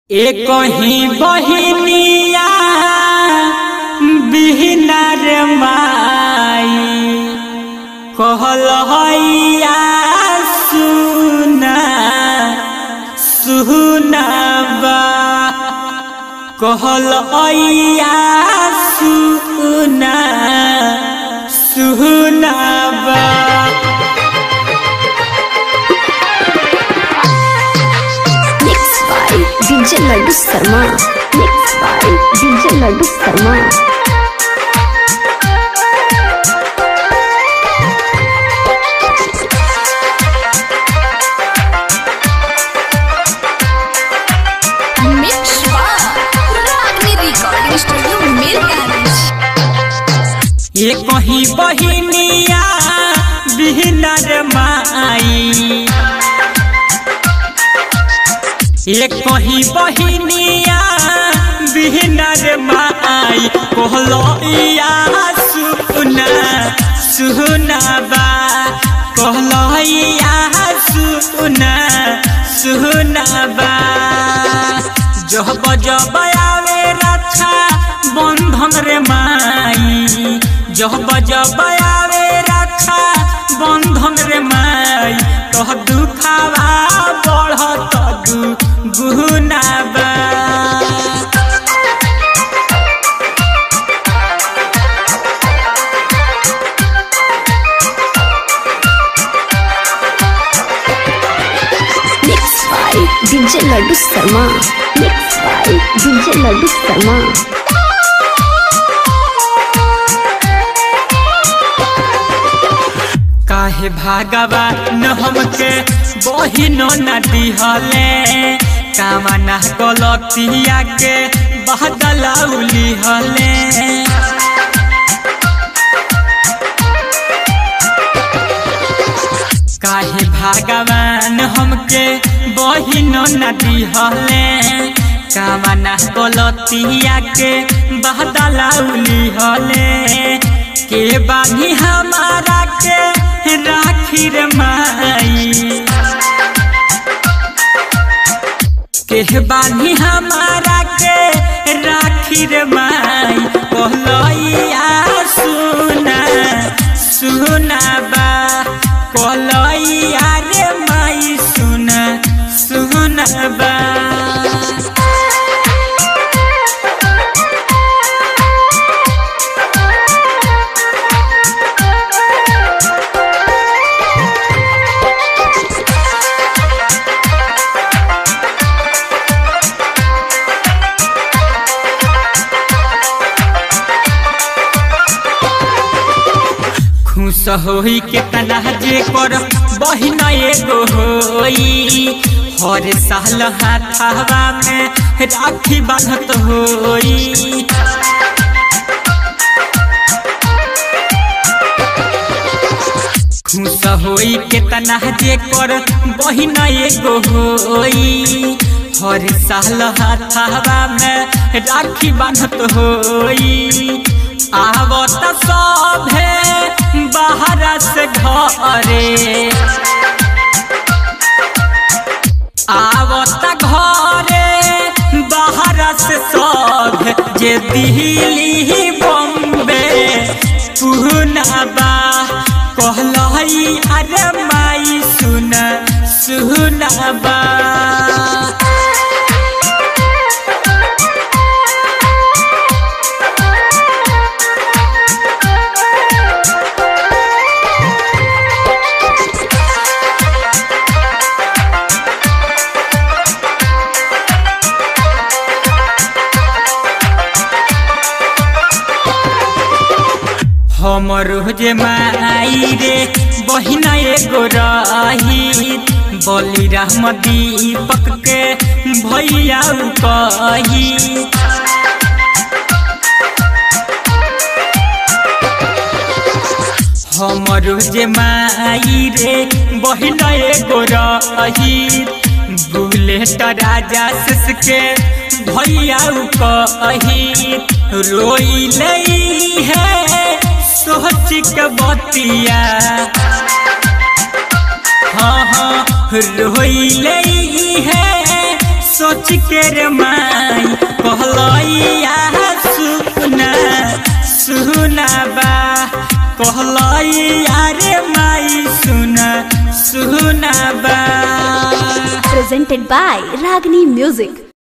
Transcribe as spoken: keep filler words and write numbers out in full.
एक ही बहिनिया बिहना रे माई कहलहैया सुना सुनाबा कहलहैया सुना सुनाबा। DJ Laddu Sharma mix by DJ Laddu Sharma. Mix by Ragini recording studio Milganj. ये कहीं बहिनिया बिहना रे माई एक कहीं बहिनिया बिहना रे माई कहलैया सुना सुनाबा कहलैया सुना सुनाबा। जब जब आवे रक्षा बंधन रे माई जब जब आवे रक्षा बंधन रे माई तो दुखावा बढ़त गुनाबा। Mix by DJ Laddu Sharma mix by DJ Laddu Sharma. काहे भगवान हमके बहिनो न दिहले कामना गलतिया के बदलौली हले। काहे भगवान हमके बहिनो न दिहले कामना गलतिया के बदलौली हले। के बानी हमारा के राखी रे माई के बानी हमारा के राखी रे माई कहलैया सुना सुनाबा कहलैया रे माई सुना सुनाबा। खुश होई के तना जे कर बहिना एगो होई हर साल हाथवा में राखी बांधत होई। खुश होई के तना जे कर बहिना एगो होई हर साल हाथवा में राखी बांधत होई। आवत सभे बाहर से घरे आवत घरे बाहर से सब जे दिल्ली बॉम्बे पुनाबा कहलई अरे माई सुना सुनाबा। हमर जे माई रे बहिना एगो रही बलिराम दीपक के भैया कही। हमर जे माई रे बहिना एगो रही बुलेट राजा शेष के भैया कही। रोई लई है सोच के बतिया हाँ हाँ रोई लई है सोच के रे माई कहलैया सुना सुना बा कहलैया रे माई सुना सुना बा। Presented by Ragini Music।